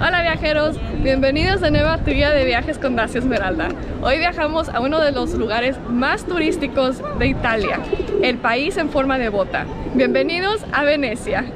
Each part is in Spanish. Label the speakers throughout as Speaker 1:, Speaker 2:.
Speaker 1: Hola viajeros, bienvenidos de nuevo a tu guía de viajes con Dacia Esmeralda. Hoy viajamos a uno de los lugares más turísticos de Italia, el país en forma de bota. Bienvenidos a Venecia.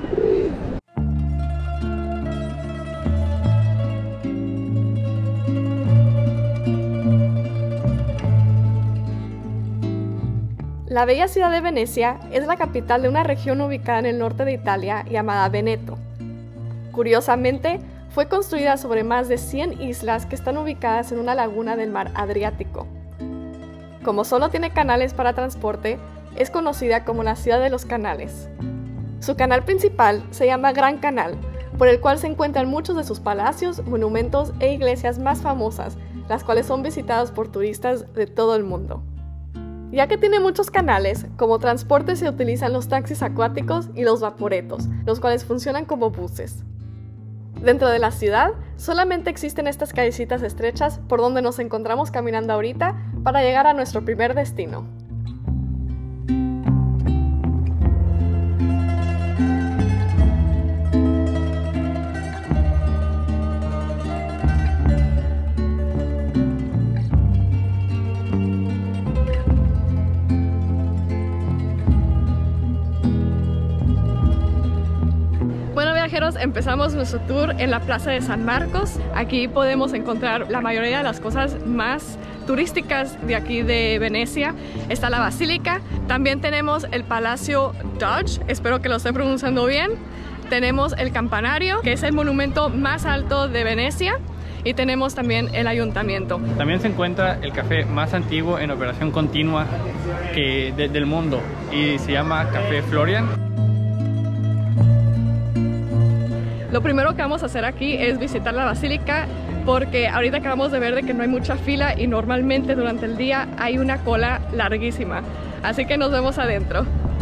Speaker 1: La bella ciudad de Venecia es la capital de una región ubicada en el norte de Italia llamada Veneto. Curiosamente, fue construida sobre más de 100 islas que están ubicadas en una laguna del mar Adriático. Como solo tiene canales para transporte, es conocida como la ciudad de los canales. Su canal principal se llama Gran Canal, por el cual se encuentran muchos de sus palacios, monumentos e iglesias más famosas, las cuales son visitadas por turistas de todo el mundo. Ya que tiene muchos canales, como transporte se utilizan los taxis acuáticos y los vaporetos, los cuales funcionan como buses. Dentro de la ciudad, solamente existen estas callecitas estrechas por donde nos encontramos caminando ahorita para llegar a nuestro primer destino. Empezamos nuestro tour en la Plaza de San Marcos. Aquí podemos encontrar la mayoría de las cosas más turísticas de aquí de Venecia. Está la Basílica, también tenemos el Palacio Doge, espero que lo esté pronunciando bien. Tenemos el Campanario, que es el monumento más alto de Venecia. Y tenemos también el ayuntamiento.
Speaker 2: También se encuentra el café más antiguo en operación continua del mundo y se llama Café Florian.
Speaker 1: Lo primero que vamos a hacer aquí es visitar la basílica porque ahorita acabamos de ver de que no hay mucha fila y normalmente durante el día hay una cola larguísima. Así que nos vemos adentro.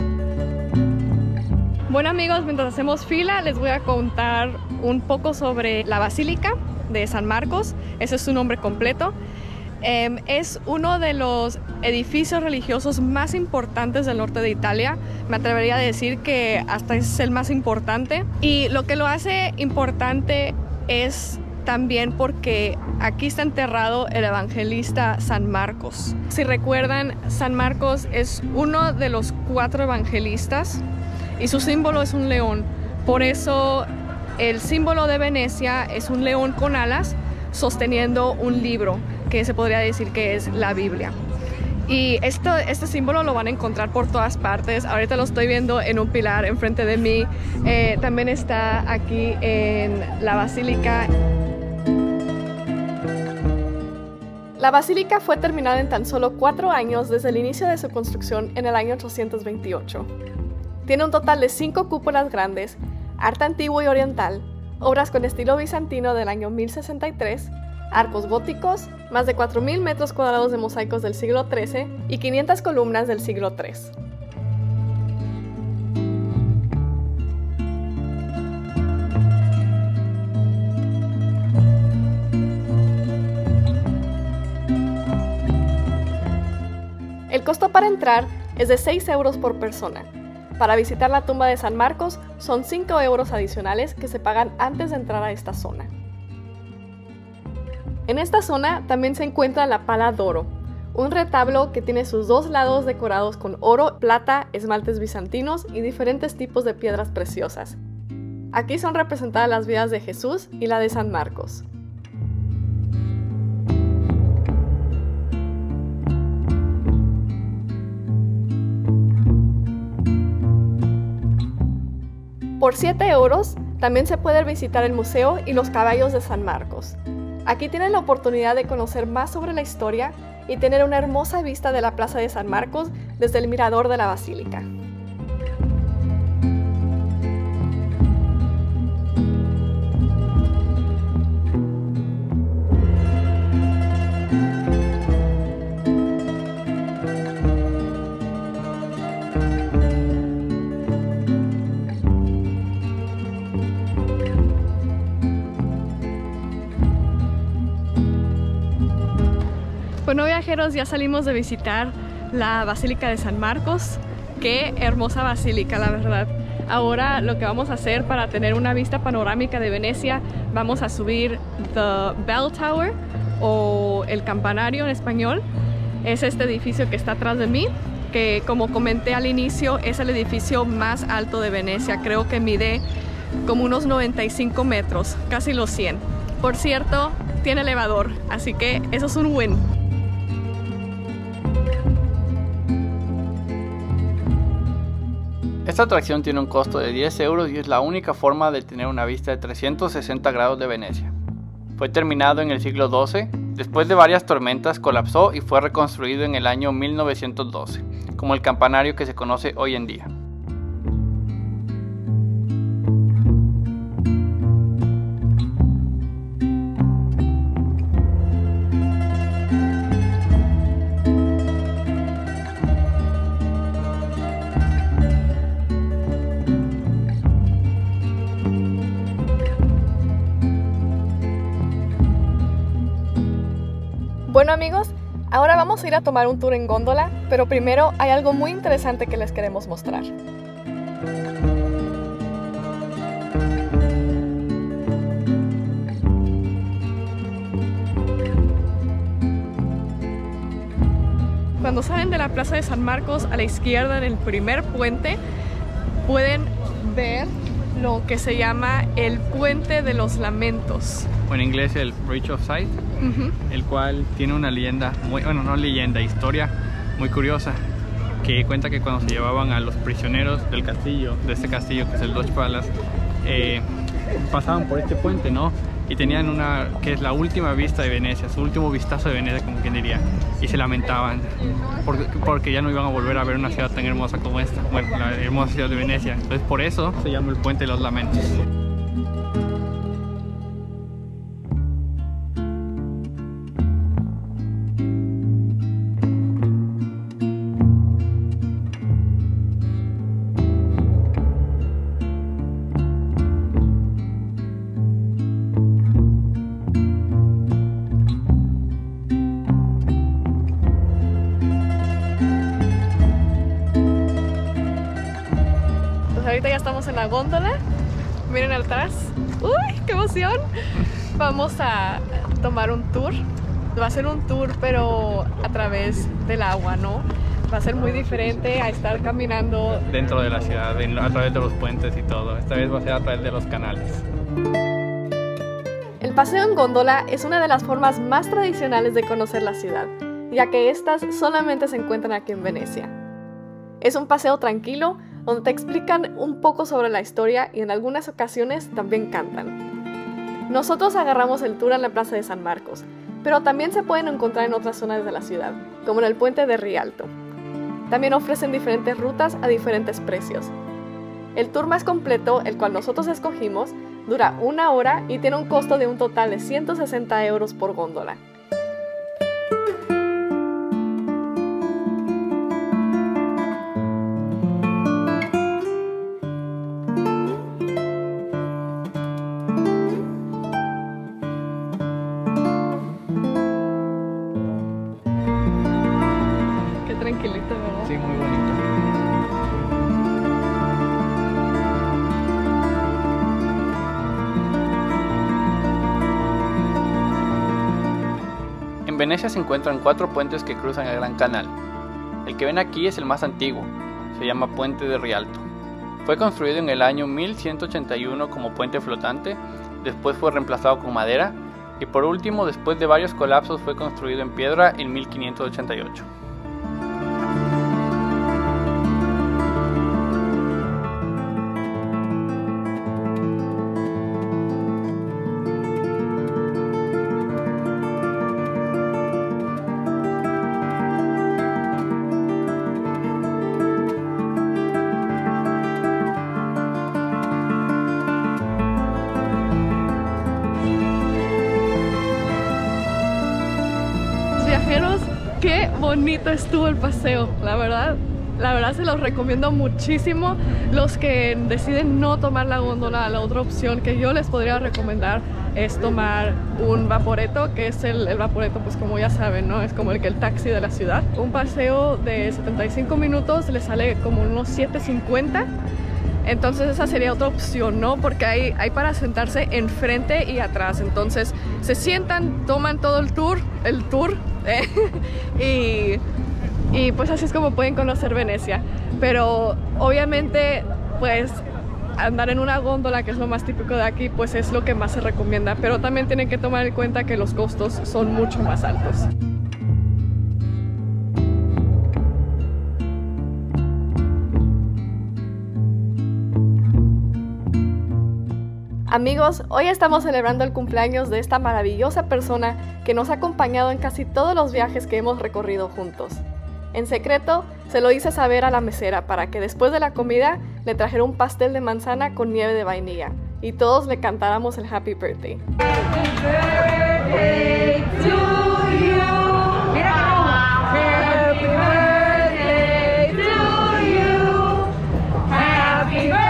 Speaker 1: Bueno amigos, mientras hacemos fila les voy a contar un poco sobre la Basílica de San Marcos. Ese es su nombre completo. Es uno de los edificios religiosos más importantes del norte de Italia. Me atrevería a decir que hasta es el más importante. Y lo que lo hace importante es también porque aquí está enterrado el evangelista San Marcos. Si recuerdan, San Marcos es uno de los 4 evangelistas y su símbolo es un león. Por eso el símbolo de Venecia es un león con alas sosteniendo un libro, que se podría decir que es la Biblia. Y este símbolo lo van a encontrar por todas partes. Ahorita lo estoy viendo en un pilar enfrente de mí. También está aquí en la Basílica. La Basílica fue terminada en tan solo 4 años desde el inicio de su construcción en el año 828. Tiene un total de 5 cúpulas grandes, arte antiguo y oriental, obras con estilo bizantino del año 1063, arcos góticos, más de 4.000 metros cuadrados de mosaicos del siglo XIII y 500 columnas del siglo III. El costo para entrar es de 6 euros por persona. Para visitar la tumba de San Marcos son 5 euros adicionales que se pagan antes de entrar a esta zona. En esta zona también se encuentra la Pala d'Oro, un retablo que tiene sus 2 lados decorados con oro, plata, esmaltes bizantinos y diferentes tipos de piedras preciosas. Aquí son representadas las vidas de Jesús y la de San Marcos. Por 7 euros también se puede visitar el museo y los caballos de San Marcos. Aquí tienen la oportunidad de conocer más sobre la historia y tener una hermosa vista de la Plaza de San Marcos desde el mirador de la Basílica. Bueno viajeros, ya salimos de visitar la Basílica de San Marcos. Qué hermosa basílica, la verdad. Ahora lo que vamos a hacer para tener una vista panorámica de Venecia, vamos a subir The Bell Tower, o el campanario en español. Es este edificio que está atrás de mí, que como comenté al inicio es el edificio más alto de Venecia. Creo que mide como unos 95 metros, casi los 100. Por cierto, tiene elevador, así que eso es un win.
Speaker 2: Esta atracción tiene un costo de 10 euros y es la única forma de tener una vista de 360 grados de Venecia. Fue terminado en el siglo XII, después de varias tormentas colapsó y fue reconstruido en el año 1912, como el campanario que se conoce hoy en día.
Speaker 1: Bueno amigos, ahora vamos a ir a tomar un tour en góndola, pero primero hay algo muy interesante que les queremos mostrar. Cuando salen de la Plaza de San Marcos, a la izquierda en el primer puente, pueden ver lo que se llama el Puente de los Lamentos.
Speaker 2: O en inglés el Bridge of Sighs, el cual tiene una leyenda, historia muy curiosa, que cuenta que cuando se llevaban a los prisioneros del castillo, de este castillo que es el Doge Palace, pasaban por este puente, ¿no? Y tenían una, que es la última vista de Venecia, su último vistazo de Venecia, como quien diría, y se lamentaban porque ya no iban a volver a ver una ciudad tan hermosa como esta, bueno, la hermosa ciudad de Venecia. Entonces por eso se llama el Puente de los Lamentos.
Speaker 1: Ahorita ya estamos en la góndola, miren atrás, ¡uy, qué emoción! Vamos a tomar un tour, va a ser un tour pero a través del agua, ¿no? Va a ser muy diferente a estar caminando
Speaker 2: dentro de la ciudad, a través de los puentes y todo. Esta vez va a ser a través de los canales.
Speaker 1: El paseo en góndola es una de las formas más tradicionales de conocer la ciudad, ya que estas solamente se encuentran aquí en Venecia. Es un paseo tranquilo, donde te explican un poco sobre la historia y en algunas ocasiones también cantan. Nosotros agarramos el tour en la Plaza de San Marcos, pero también se pueden encontrar en otras zonas de la ciudad, como en el puente de Rialto. También ofrecen diferentes rutas a diferentes precios. El tour más completo, el cual nosotros escogimos, dura 1 hora y tiene un costo de un total de 160 euros por góndola. Tranquilito, ¿verdad?
Speaker 2: Sí, muy bonito. En Venecia se encuentran 4 puentes que cruzan el Gran Canal. El que ven aquí es el más antiguo, se llama Puente de Rialto. Fue construido en el año 1181 como puente flotante, después fue reemplazado con madera y por último, después de varios colapsos, fue construido en piedra en 1588.
Speaker 1: Viajeros, qué bonito estuvo el paseo, la verdad se los recomiendo muchísimo. Los que deciden no tomar la góndola, la otra opción que yo les podría recomendar es tomar un vaporetto, que es el vaporetto, pues como ya saben, ¿no? Es como el taxi de la ciudad. Un paseo de 75 minutos le sale como unos 7.50. Entonces esa sería otra opción, ¿no? Porque hay para sentarse enfrente y atrás. Entonces se sientan, toman todo el tour y pues así es como pueden conocer Venecia. Pero obviamente pues andar en una góndola, que es lo más típico de aquí, pues es lo que más se recomienda. Pero también tienen que tomar en cuenta que los costos son mucho más altos. Amigos, hoy estamos celebrando el cumpleaños de esta maravillosa persona que nos ha acompañado en casi todos los viajes que hemos recorrido juntos. En secreto, se lo hice saber a la mesera para que después de la comida le trajera un pastel de manzana con nieve de vainilla y todos le cantáramos el Happy Birthday. Happy birthday to you. Happy birthday to you. Happy birthday.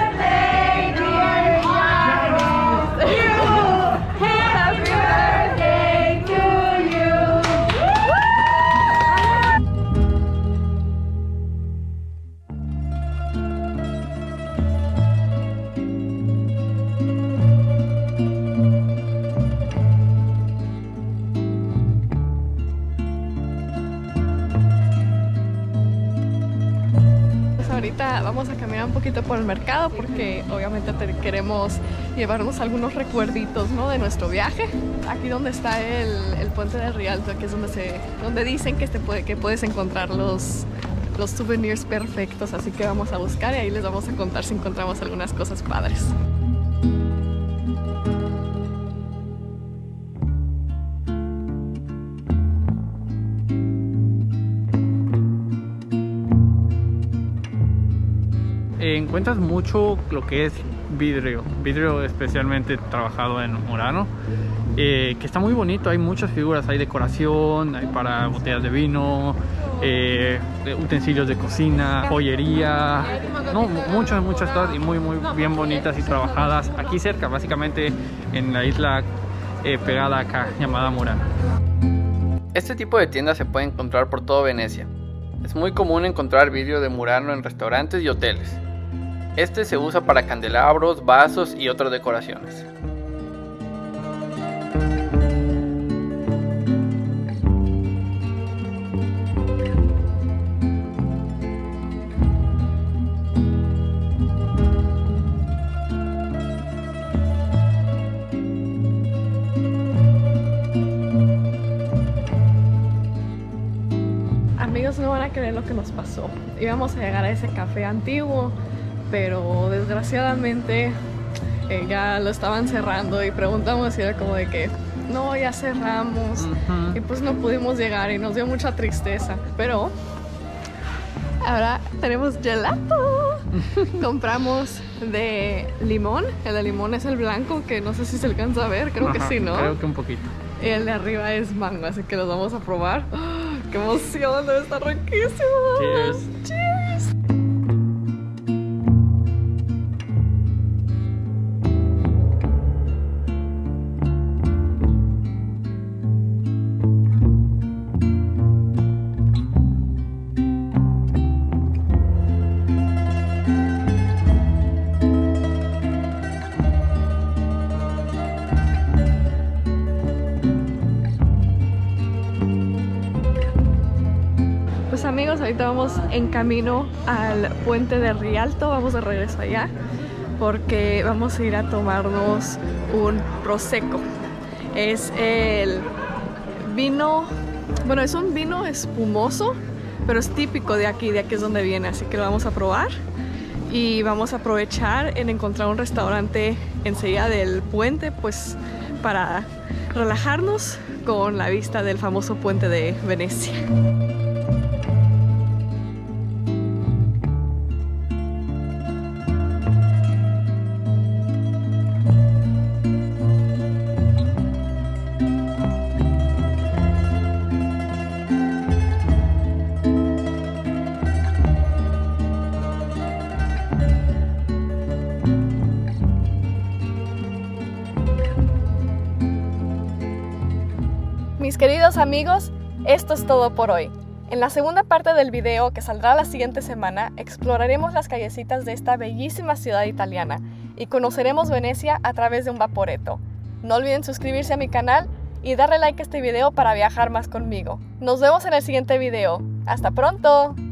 Speaker 1: Ahorita vamos a caminar un poquito por el mercado porque obviamente queremos llevarnos algunos recuerditos, ¿no?, de nuestro viaje. Aquí donde está el puente de Rialto, que es donde dicen que puedes encontrar los souvenirs perfectos, así que vamos a buscar y ahí les vamos a contar si encontramos algunas cosas padres.
Speaker 2: Encuentras mucho lo que es vidrio especialmente trabajado en Murano, que está muy bonito. Hay muchas figuras, hay decoración, hay para botellas de vino, utensilios de cocina, joyería, no, muchas cosas y muy bien bonitas y trabajadas aquí cerca, básicamente en la isla pegada acá llamada Murano. Este tipo de tiendas se puede encontrar por todo Venecia. Es muy común encontrar vidrio de Murano en restaurantes y hoteles. Este se usa para candelabros, vasos y otras decoraciones.
Speaker 1: Amigos, no van a creer lo que nos pasó. Íbamos a llegar a ese café antiguo, pero desgraciadamente ya lo estaban cerrando y preguntamos y era como de que no, ya cerramos. Y pues no pudimos llegar y nos dio mucha tristeza, pero ahora tenemos gelato. Compramos de limón. El de limón es el blanco, que no sé si se alcanza a ver, creo que sí, ¿no?
Speaker 2: Creo que un poquito.
Speaker 1: Y el de arriba es mango, así que los vamos a probar. ¡Oh, qué emoción! Debe estar riquísimo.
Speaker 2: Cheers.
Speaker 1: Cheers. Amigos, ahorita vamos en camino al puente de Rialto, vamos de regreso allá porque vamos a ir a tomarnos un prosecco. Es el vino, bueno, es un vino espumoso, pero es típico de aquí es donde viene, así que lo vamos a probar y vamos a aprovechar en encontrar un restaurante enseguida del puente, pues para relajarnos con la vista del famoso puente de Venecia. Mis queridos amigos, esto es todo por hoy. En la segunda parte del video, que saldrá la siguiente semana, exploraremos las callecitas de esta bellísima ciudad italiana y conoceremos Venecia a través de un vaporetto. No olviden suscribirse a mi canal y darle like a este video para viajar más conmigo. Nos vemos en el siguiente video. ¡Hasta pronto!